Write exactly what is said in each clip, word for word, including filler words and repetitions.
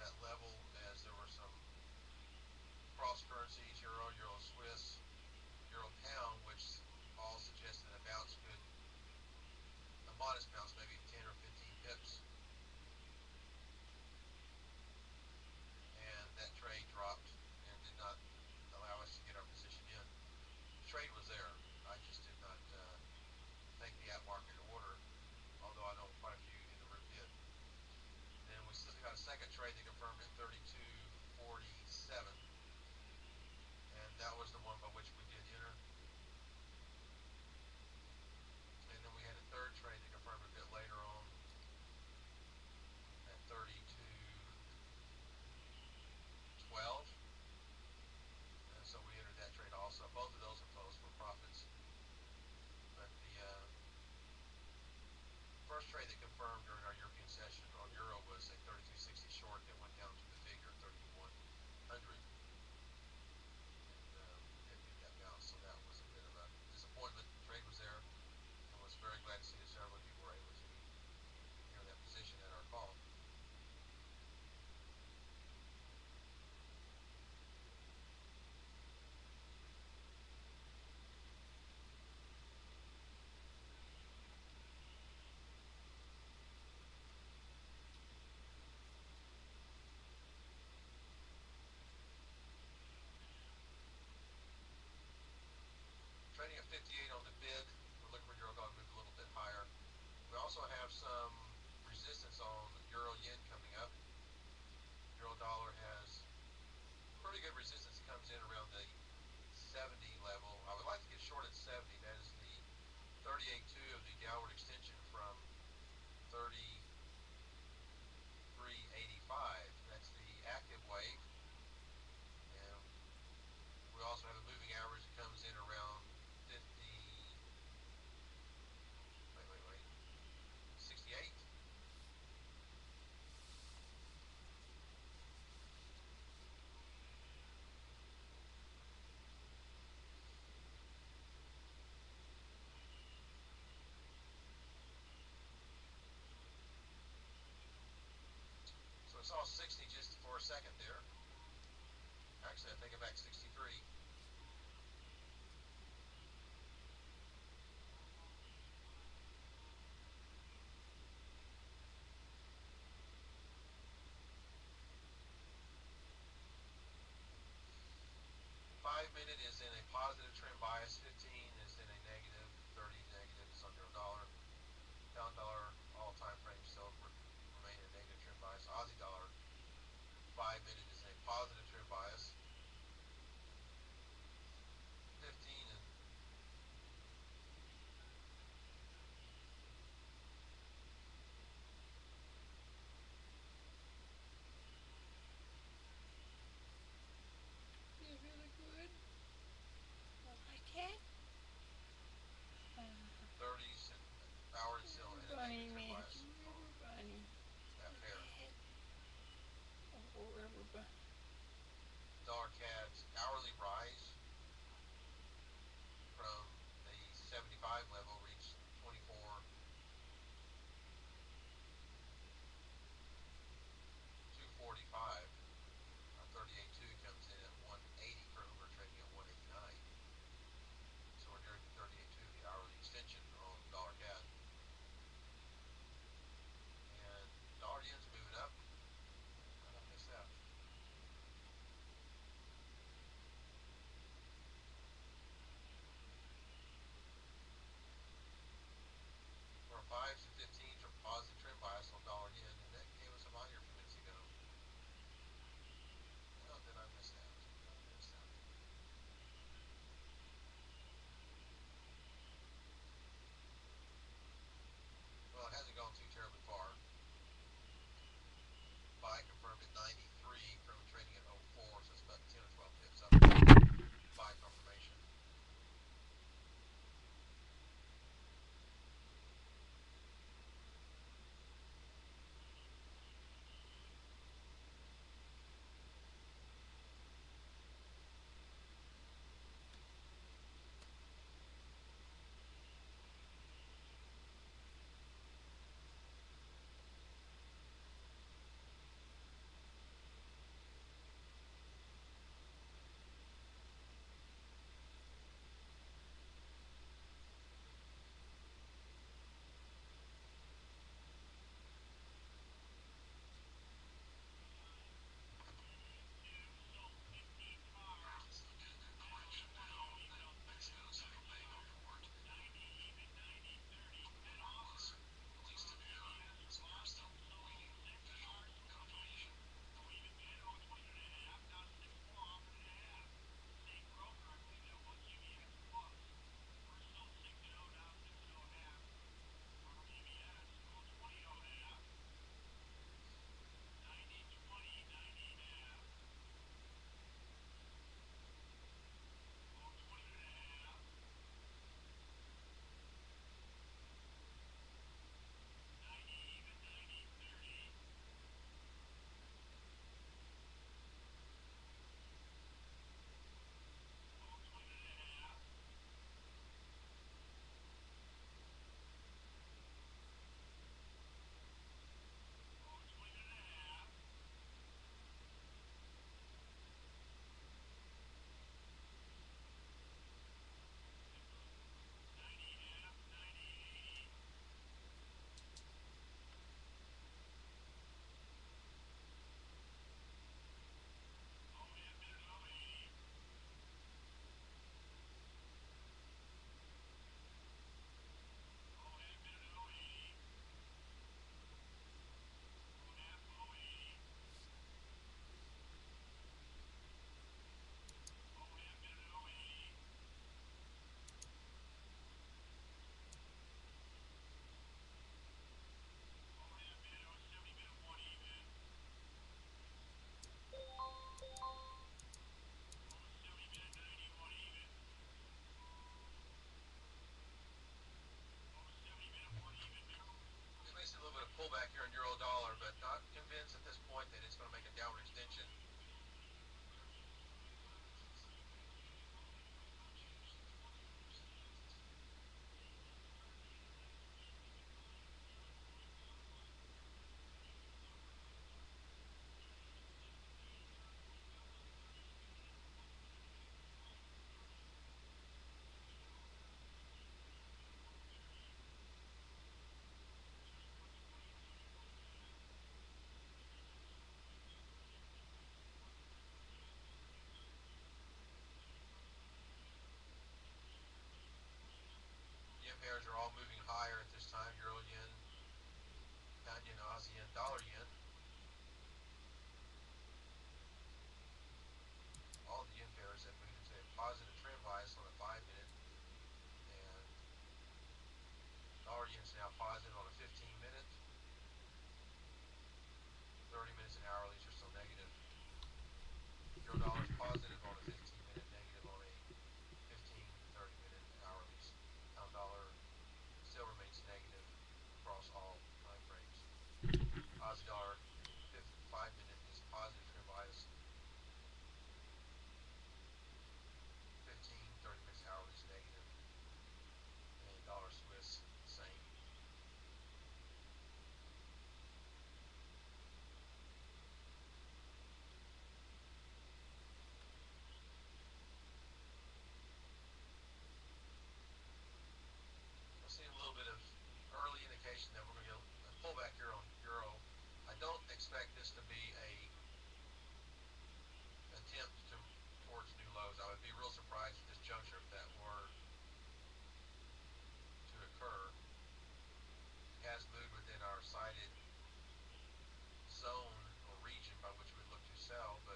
that level as there were some cross currencies, euro, euro Swiss, euro pound, which all suggested a bounce could, a modest bounce, maybe ten or fifteen pips, and that trade dropped and did not allow us to get our position in. The trade was there. I just did not uh, take the at market order, although I know quite a few in the room did. Then we got a second trade that confirmed at thirty-two forty-seven, and that was the one by which we did enter. And then we had a third trade that confirmed a bit later on at thirty-two twelve, and so we entered that trade also. Both of those have closed for profits, but the uh, first trade that confirmed during our European session on euro was a thirty-two sixty short that went down to the figure thirty-one hundred, and uh, didn't get that bounce, so that was a bit of a disappointment. The trade was there, and was very glad to see that several of you were able to enter that position at our call. Trading at fifty-eight on the bid. We're looking for euro dollar to move a little bit higher. We also have some resistance on euro yen coming up. Euro dollar has pretty good resistance that comes in around the seventy level. I would like to get short at seventy. That is the thirty-eight two of the downward extension from thirty-three eighty-five. That's the active wave. And we also have a moving average that comes in around fifty, wait, wait, wait, sixty-eight. So it's all sixty just for a second there. Actually, I take it back, sixty-three. Five minute is in a positive trend bias, fifteen is in a negative, thirty negative is on euro dollar. Pound dollar, all time frames still remain in a negative trend bias. Aussie dollar, five minute is in a positive trend bias. fifteen and Feels really good. I like it. Uh, thirties and hour is still in a Bunny negative trend bias Matthew, on Rubber Bunny. that Look pair. at it. Oh, Rubber Bunny. Dollar C A D's hourly rise from the seventy-five level reached twenty-four two forty-five. Our thirty-eight two comes in at one eighty. Currently we're trading at one eighty-nine. So we're nearing the thirty-eight two, the hourly extension on dollar C A D. And dollar yen's moving up. How did I miss that? downward extension. Yen pairs are all moving higher at this time. Euro yen, pound yen, Aussie yen, dollar yen. All the yen pairs have moved into a positive trend bias on a five minute, and dollar yen is now positive on a fifteen minute. thirty minutes and hourlies are still negative. Euro dollar is positive on a fifteen minute, negative on a fifteen, thirty minute and hourlies. Pound dollar still remains negative across all time frames. Aussie dollar five minute is positive trend bias. fifteen, thirty minutes hourlies negative. And dollar Swiss same. I'm seeing a little bit of early indication that we're going to get a pullback here on euro. I don't expect this to be a attempt to towards new lows. I would be real surprised at this juncture if that were to occur. It has moved within our cited zone or region by which we would look to sell, but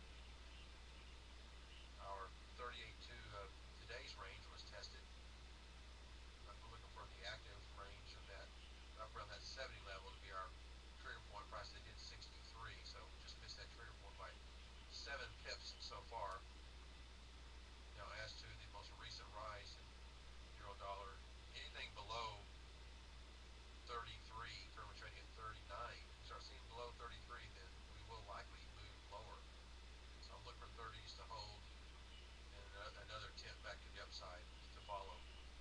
our thirty-eight point two of today's range was tested. I'm looking for the active range of that up around that seventy level to be our trigger point. Price they did sixty-three, so we just missed that trigger point by seven pips so far. Now, as to the most recent rise in euro dollar, anything below thirty-three, currently trading at thirty-nine. If we start seeing below thirty-three, then we will likely move lower. So I'm looking for thirties to hold and another tip back to the upside to follow.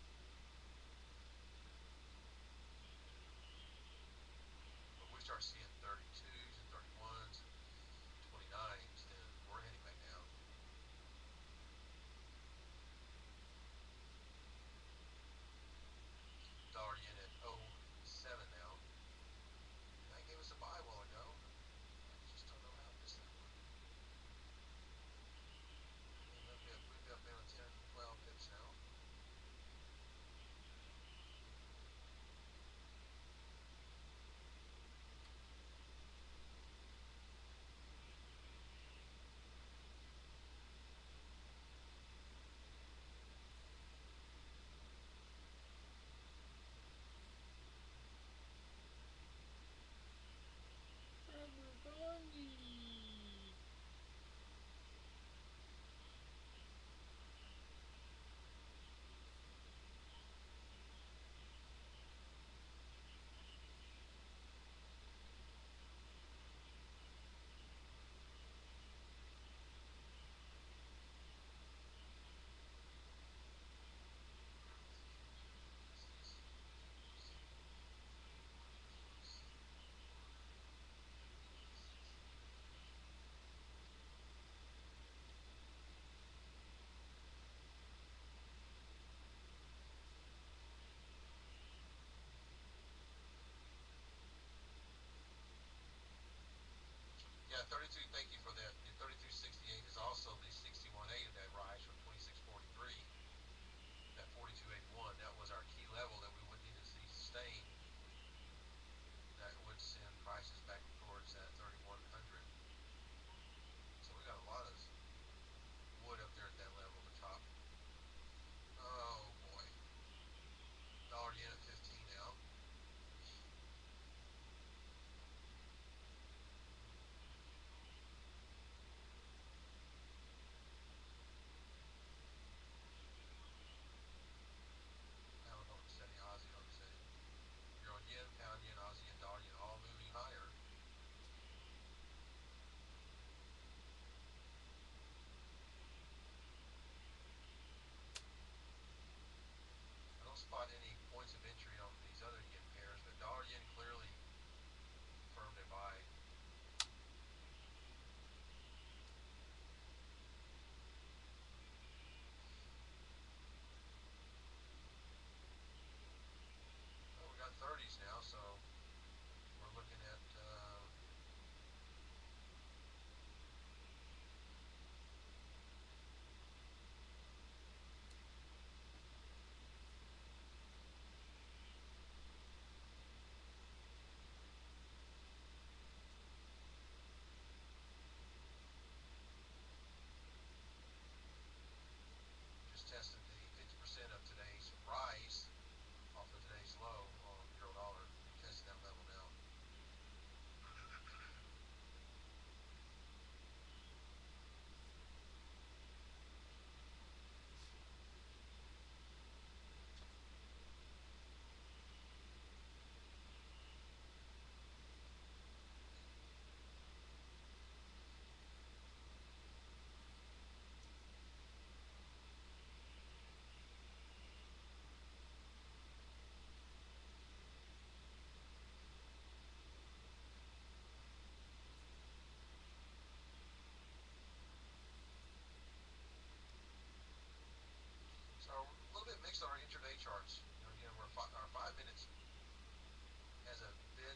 But if we start seeing thirty-twos and thirty-ones and twenty-nines, then we're heading back down. Dollar yen at oh seven now. And that gave us a buy a while ago. I just don't know how I missed that one. And we've got, we've got down ten, twelve pips now.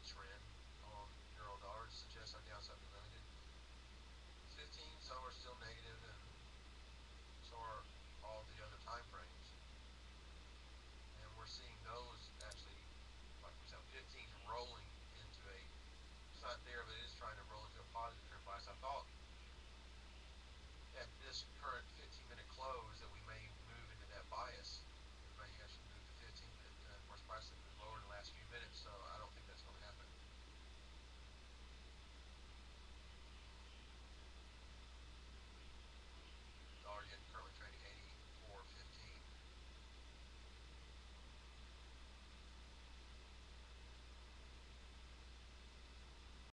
trend on euro dollar suggests our downside be limited. fifteen, some are still negative, and so are all the other time frames. And we're seeing those actually, like for example, fifteen's rolling into a, it's not there, but it is trying to roll into a positive trend bias. I thought at this